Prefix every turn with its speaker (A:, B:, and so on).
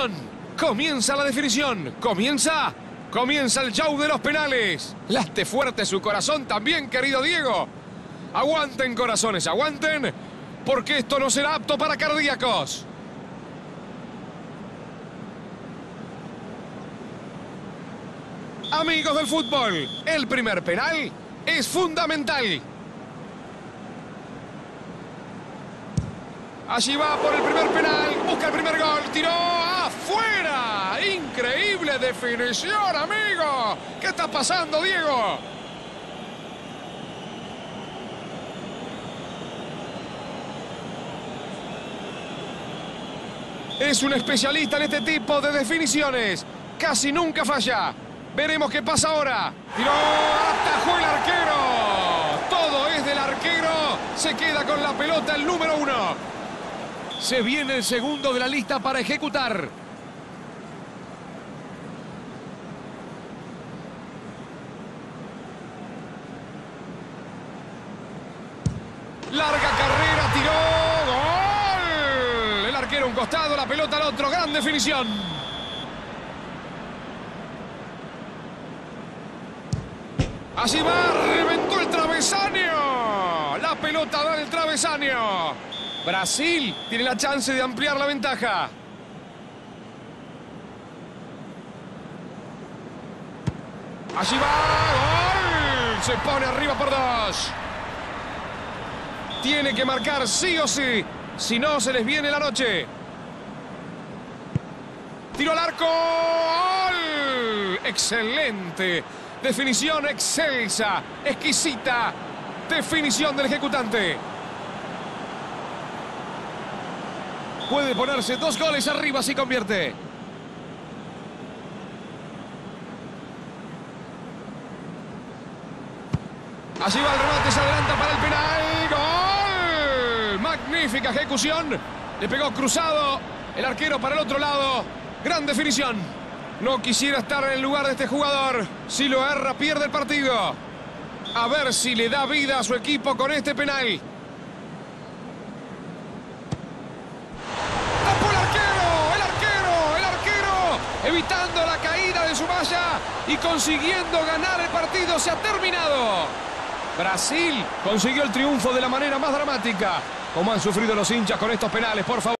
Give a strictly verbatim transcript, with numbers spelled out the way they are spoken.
A: definición. Comienza la definición. Comienza. Comienza el show de los penales. Late fuerte su corazón también, querido Diego. Aguanten, corazones, aguanten. Porque esto no será apto para cardíacos. Amigos del fútbol, el primer penal es fundamental. Allí va por el primer penal, busca el primer gol, tiró afuera. Increíble definición, amigo. ¿Qué está pasando, Diego? Es un especialista en este tipo de definiciones. Casi nunca falla. Veremos qué pasa ahora. Tiró, atajó el arquero. Todo es del arquero. Se queda con la pelota el número uno. Se viene el segundo de la lista para ejecutar. Larga carrera, tiró. ¡Gol! El arquero a un costado, la pelota al otro. Gran definición. Allí va, reventó el travesaño. La pelota da en el travesaño. Brasil tiene la chance de ampliar la ventaja. Allí va, gol. Se pone arriba por dos. Tiene que marcar sí o sí. Si no, se les viene la noche. Tiro al arco. ¡Gol! Excelente. Definición excelsa, exquisita. Definición del ejecutante. Puede ponerse dos goles arriba si convierte. Allí va el remate, se adelanta para el penal. ¡Gol! Magnífica ejecución. Le pegó cruzado el arquero para el otro lado. Gran definición. No quisiera estar en el lugar de este jugador. Si lo erra, pierde el partido. A ver si le da vida a su equipo con este penal. ¡Tapó el arquero! ¡El arquero! ¡El arquero! Evitando la caída de su malla y consiguiendo ganar el partido. Se ha terminado. Brasil consiguió el triunfo de la manera más dramática. Como han sufrido los hinchas con estos penales, por favor.